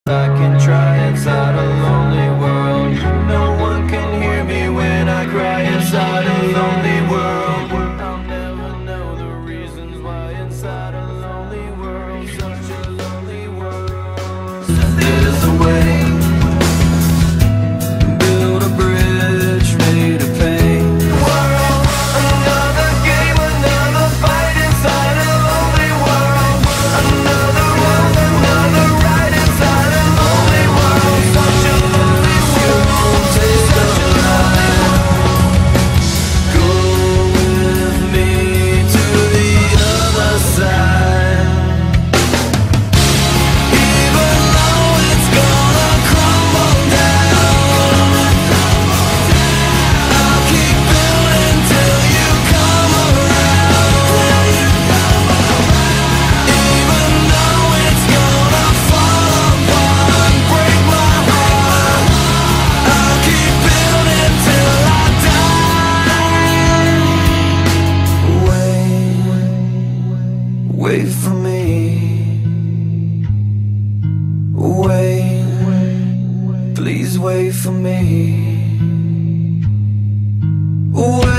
I can try inside a lonely world. No one can hear me when I cry inside a lonely world. I'll never know the reasons why inside a lonely world. Such a lonely world. There's a way. Build a bridge made of pain. World, another game, another fight inside a lonely world. Another world, another ride inside a lonely world. Such a lonely world. Take a ride. Go with me to the other side. Even though it's gonna crumble down, I'll keep building till you come around. Even though it's gonna fall apart and break my heart, I'll keep building till I die. Wait for me. Wait, please wait for me. Wait.